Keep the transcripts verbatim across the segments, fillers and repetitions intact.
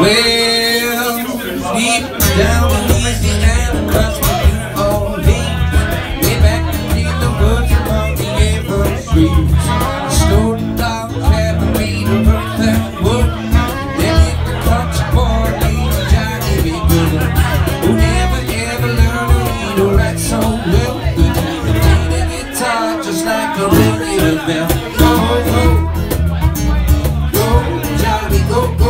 Well, deep down in Louisiana, across the New Orleans, way back in the woods among the evergreens, stored down cabin made of earth and wood. Then hit the country boy named Johnny B. Goode, who never ever learned to read or write so well. He played the guitar just like a regular bell. Go, go, go, Johnny, go, go.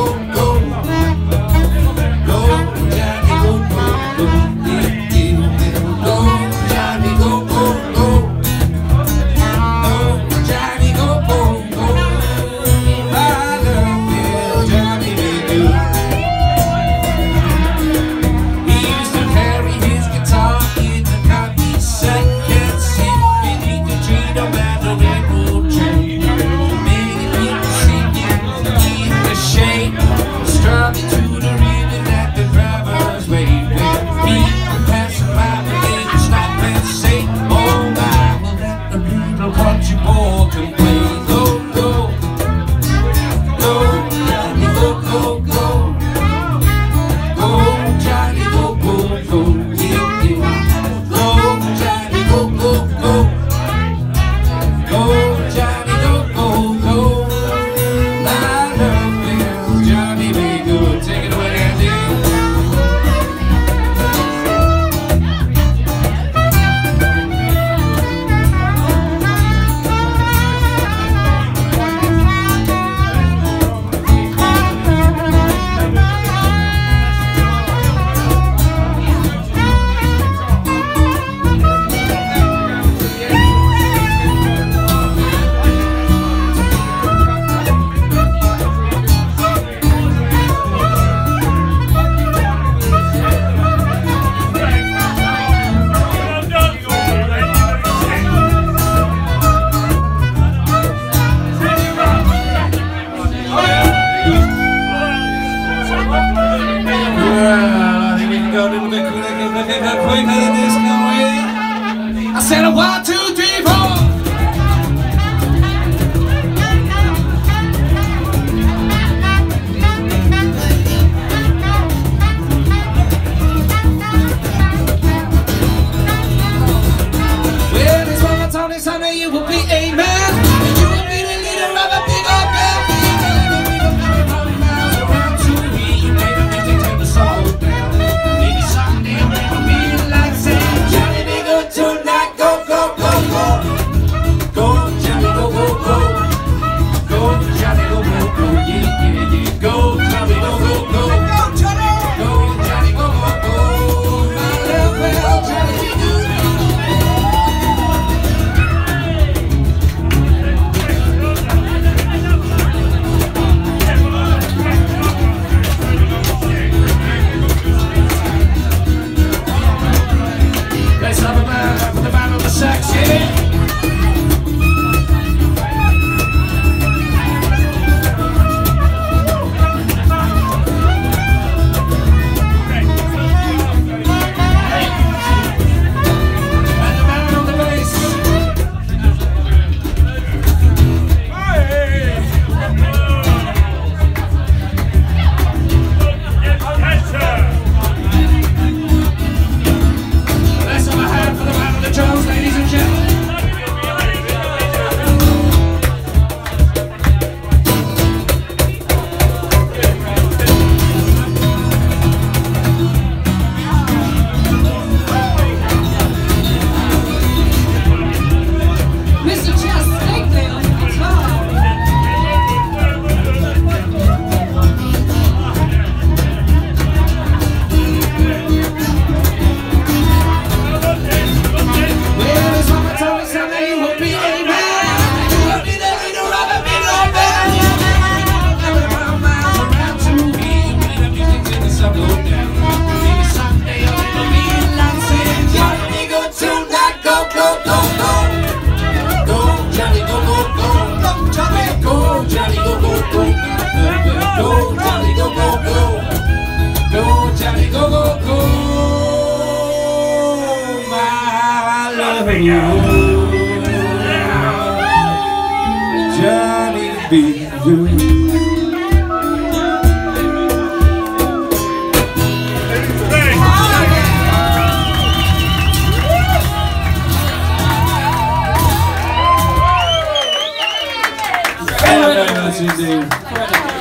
I said a one, two, three, four. Well, this one I told this honey, you will be a man. You will be the leader of a big old band. Around to me, you made a music, take the soul down. Maybe someday I'll never be like saying Johnny be good tonight. Go, go, go, go. Go, Johnny, go, go, go. Go, Johnny, go, go, go. Yeah, yeah, yeah. Go, Johnny, go, go, go. Go, Johnny. Go, Johnny, go, go, go. My love, well, Johnny be good. Let's have a man for the man on the sax, yeah. Johnny be good. indeed.